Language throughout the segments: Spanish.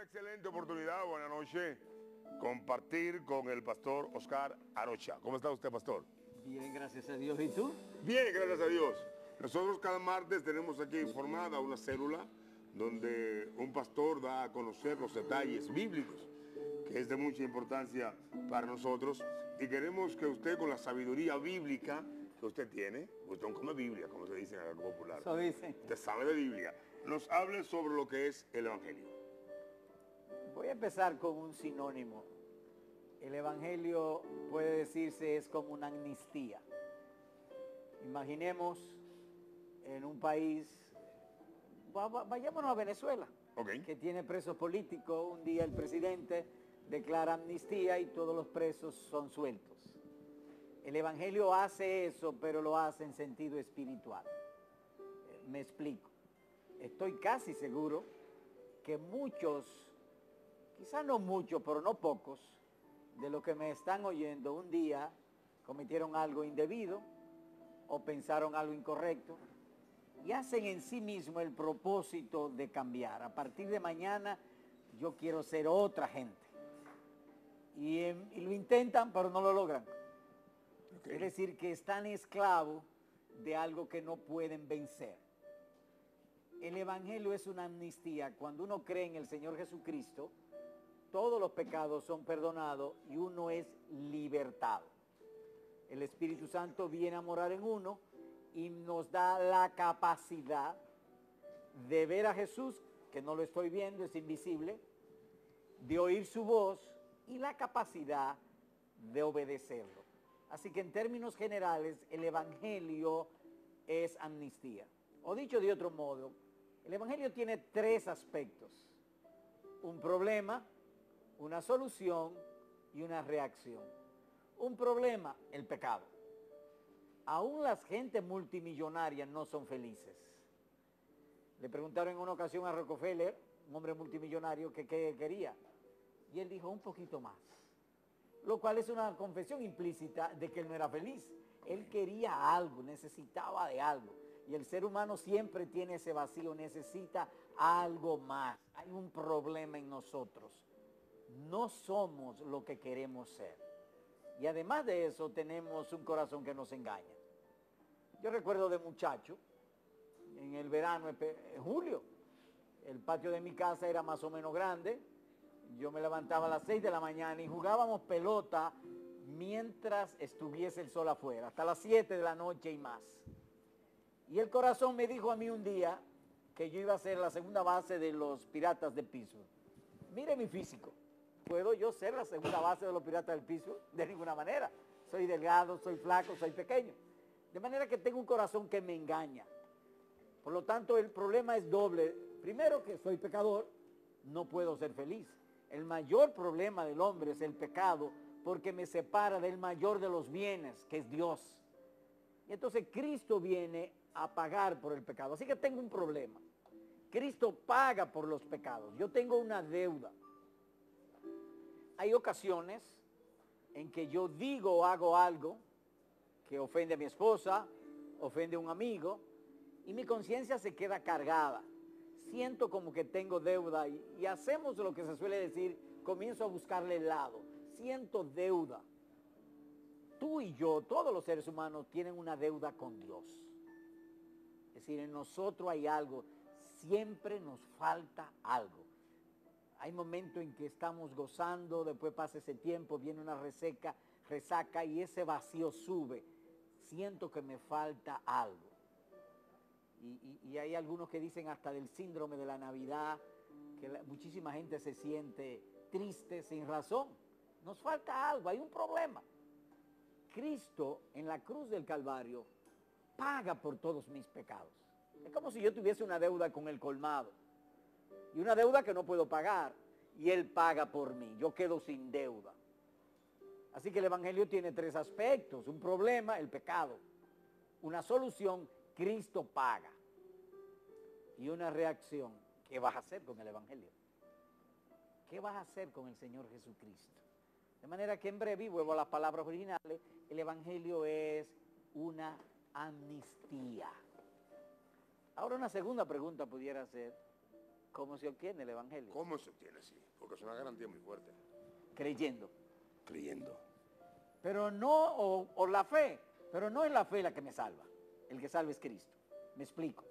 excelente oportunidad, buenas noches, compartir con el pastor Oscar Arocha. ¿Cómo está usted, pastor? Bien, gracias a Dios. ¿Y tú? Bien, gracias a Dios. Nosotros cada martes tenemos aquí formada una célula donde un pastor da a conocer los detalles bíblicos, que es de mucha importancia para nosotros, y queremos que usted, con la sabiduría bíblica que usted tiene, usted no come Biblia, como se dice en el popular, Eso dice. usted sabe de Biblia, nos hable sobre lo que es el Evangelio. Voy a empezar con un sinónimo. El Evangelio, puede decirse, es como una amnistía. Imaginemos en un país, vayámonos a Venezuela, que tiene presos políticos. Un día el presidente declara amnistía y todos los presos son sueltos. El Evangelio hace eso, pero lo hace en sentido espiritual. Me explico. Estoy casi seguro que muchos, quizás no muchos, pero no pocos, de los que me están oyendo un día cometieron algo indebido o pensaron algo incorrecto y hacen en sí mismo el propósito de cambiar. A partir de mañana yo quiero ser otra gente. Y lo intentan, pero no lo logran. Es decir, que están esclavos de algo que no pueden vencer. El Evangelio es una amnistía. Cuando uno cree en el Señor Jesucristo, todos los pecados son perdonados y uno es libertado. El Espíritu Santo viene a morar en uno y nos da la capacidad de ver a Jesús, que no lo estoy viendo, es invisible, de oír su voz y la capacidad de obedecerlo. Así que en términos generales, el Evangelio es amnistía. O dicho de otro modo, el Evangelio tiene tres aspectos: un problema, una solución y una reacción. Un problema, el pecado. Aún las gentes multimillonarias no son felices. Le preguntaron en una ocasión a Rockefeller, un hombre multimillonario, que qué quería. Y él dijo, un poquito más. Lo cual es una confesión implícita de que él no era feliz. Él quería algo, necesitaba de algo. Y el ser humano siempre tiene ese vacío, necesita algo más. Hay un problema en nosotros. No somos lo que queremos ser. Y además de eso tenemos un corazón que nos engaña. Yo recuerdo de muchacho, en el verano, en julio, el patio de mi casa era más o menos grande. Yo me levantaba a las 6 de la mañana y jugábamos pelota mientras estuviese el sol afuera, hasta las 7 de la noche y más. Y el corazón me dijo a mí un día que yo iba a ser la segunda base de los Piratas de Pittsburgh. Mire mi físico. ¿Puedo yo ser la segunda base de los Piratas del Pittsburgh? De ninguna manera. Soy delgado, soy flaco, soy pequeño. De manera que tengo un corazón que me engaña. Por lo tanto, el problema es doble. Primero, que soy pecador, no puedo ser feliz. El mayor problema del hombre es el pecado, porque me separa del mayor de los bienes, que es Dios. Y entonces Cristo viene a pagar por el pecado. Así que tengo un problema. Cristo paga por los pecados. Yo tengo una deuda. Hay ocasiones en que yo digo o hago algo que ofende a mi esposa, ofende a un amigo, y mi conciencia se queda cargada. Siento como que tengo deuda y hacemos lo que se suele decir, comienzo a buscarle el lado. Siento deuda. Tú y yo, todos los seres humanos, tienen una deuda con Dios. Es decir, en nosotros hay algo, siempre nos falta algo. Hay momentos en que estamos gozando, después pasa ese tiempo, viene una resaca y ese vacío sube. Siento que me falta algo. Y hay algunos que dicen hasta del síndrome de la Navidad, que muchísima gente se siente triste sin razón. Nos falta algo, hay un problema. Cristo en la cruz del Calvario paga por todos mis pecados. Es como si yo tuviese una deuda con el colmado y una deuda que no puedo pagar, y Él paga por mí. Yo quedo sin deuda. Así que el Evangelio tiene tres aspectos: un problema, el pecado; una solución, Cristo paga; y una reacción, ¿qué vas a hacer con el Evangelio? ¿Qué vas a hacer con el Señor Jesucristo? De manera que en breve, y vuelvo a las palabras originales, el Evangelio es una amnistía. Ahora una segunda pregunta pudiera ser, ¿Cómo se obtiene el evangelio? ¿Cómo se obtiene? Sí, porque es una garantía muy fuerte. Creyendo. Creyendo. Pero no, o la fe, pero no es la fe la que me salva. El que salva es Cristo. Me explico.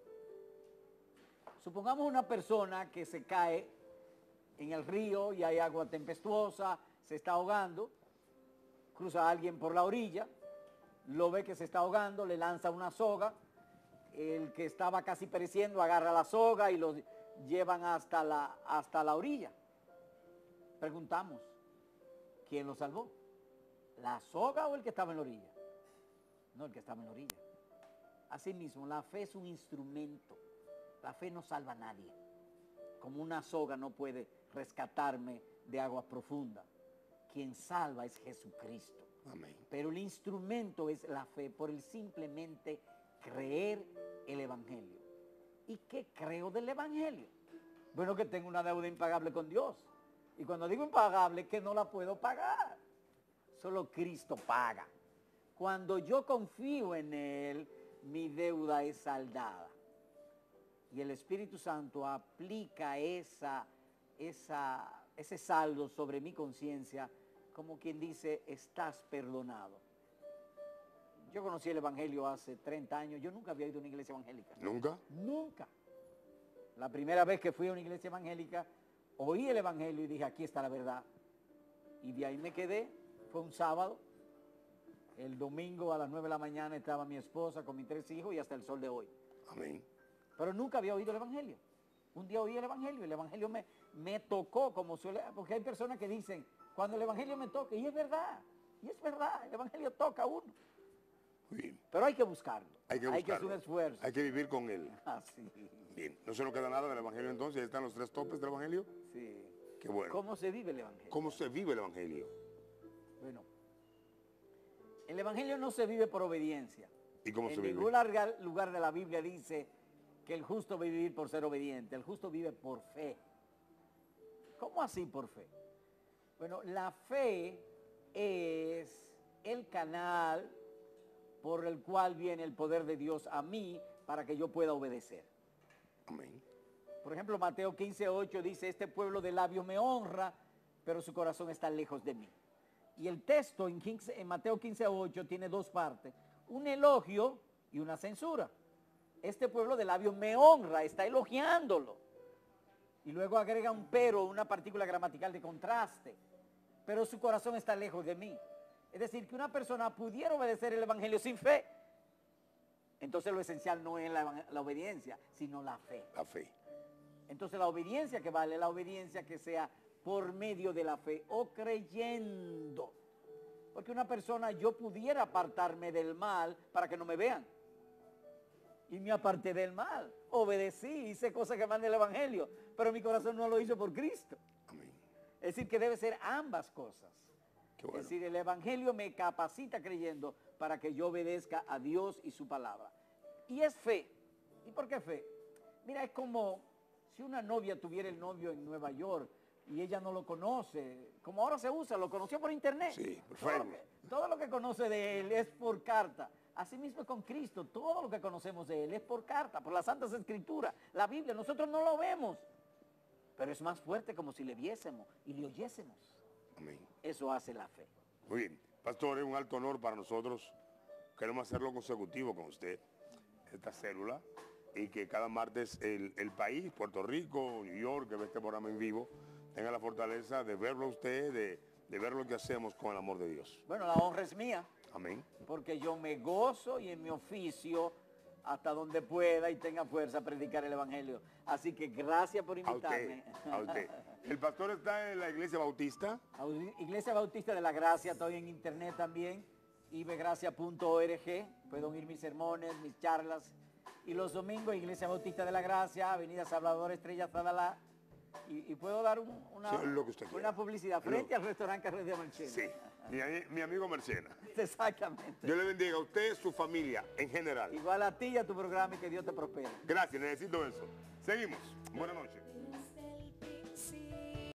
Supongamos una persona que se cae en el río y hay agua tempestuosa, se está ahogando, cruza a alguien por la orilla, lo ve que se está ahogando, le lanza una soga, el que estaba casi pereciendo agarra la soga y lo llevan hasta la orilla. Preguntamos, ¿quién lo salvó? ¿La soga o el que estaba en la orilla? No, el que estaba en la orilla. Asimismo, la fe es un instrumento. La fe no salva a nadie. Como una soga no puede rescatarme de aguas profundas. Quien salva es Jesucristo. Amén. Pero el instrumento es la fe por el simplemente creer el evangelio. ¿Y qué creo del evangelio? Bueno, que tengo una deuda impagable con Dios. Y cuando digo impagable, que no la puedo pagar. Solo Cristo paga. Cuando yo confío en Él, mi deuda es saldada. Y el Espíritu Santo aplica ese saldo sobre mi conciencia, como quien dice, estás perdonado. Yo conocí el Evangelio hace 30 años, yo nunca había ido a una iglesia evangélica. ¿Nunca? Nunca. La primera vez que fui a una iglesia evangélica, oí el Evangelio y dije, aquí está la verdad. Y de ahí me quedé, fue un sábado. El domingo a las 9 de la mañana estaba mi esposa con mis 3 hijos y hasta el sol de hoy. Amén. Pero nunca había oído el Evangelio. Un día oí el Evangelio me tocó como suele, porque hay personas que dicen, cuando el Evangelio me toca, y es verdad, el Evangelio toca a uno. Bien. Pero hay que buscarlo. Hay que hacer un esfuerzo. Hay que vivir con él. Así. Bien, no se nos queda nada del Evangelio entonces, ahí están los 3 topes del Evangelio. Sí. Qué bueno. ¿Cómo se vive el Evangelio? ¿Cómo se vive el Evangelio? Bueno, el Evangelio no se vive por obediencia. ¿Y cómo se En vive? ningún lugar de la Biblia dice que el justo va a vivir por ser obediente. El justo vive por fe. ¿Cómo así por fe? Bueno, la fe es el canal por el cual viene el poder de Dios a mí para que yo pueda obedecer. Amén. Por ejemplo, Mateo 15:8 dice, este pueblo de labios me honra, pero su corazón está lejos de mí. Y el texto en Mateo 15:8 tiene 2 partes, un elogio y una censura. Este pueblo de labios me honra, está elogiándolo. Y luego agrega un pero, una partícula gramatical de contraste, pero su corazón está lejos de mí. Es decir, que una persona pudiera obedecer el Evangelio sin fe. Entonces lo esencial no es la obediencia, sino la fe. La fe. Entonces la obediencia que vale, la obediencia que sea por medio de la fe o creyendo. Porque una persona, yo pudiera apartarme del mal para que no me vean. Y me aparté del mal, obedecí, hice cosas que van el Evangelio, pero mi corazón no lo hizo por Cristo. Amén. Es decir, que debe ser ambas cosas. Qué bueno. Es decir, el Evangelio me capacita creyendo para que yo obedezca a Dios y su palabra. Y es fe. ¿Y por qué fe? Mira, es como si una novia tuviera el novio en Nueva York y ella no lo conoce, como ahora se usa, lo conoció por internet. Sí, por Facebook. Todo lo que conoce de él es por carta. Asimismo es con Cristo, todo lo que conocemos de Él es por carta, por las Santas Escrituras, la Biblia, nosotros no lo vemos, pero es más fuerte como si le viésemos y le oyésemos. Amén. Eso hace la fe. Muy bien. Pastor, es un alto honor para nosotros. Queremos hacerlo consecutivo con usted, esta célula, y que cada martes el país, Puerto Rico, New York, que ve este programa en vivo, tenga la fortaleza de verlo a usted, de ver lo que hacemos con el amor de Dios. Bueno, la honra es mía. Amén. Porque yo me gozo y en mi oficio, hasta donde pueda y tenga fuerza, predicar el Evangelio. Así que gracias por invitarme. A usted. El pastor está en la iglesia bautista. Iglesia Bautista de la Gracia, estoy en internet también, ibegracia.org, pueden oír mis sermones, mis charlas. Y los domingos, Iglesia Bautista de la Gracia, Avenida Salvador Estrella Zadalá. Y puedo dar una publicidad frente al restaurante Carrera Marchena. Sí, mi amigo Mercena. Exactamente. Dios le bendiga a usted, su familia, en general. Igual a ti y a tu programa y que Dios te prospere. Gracias, necesito eso. Seguimos. Buenas noches.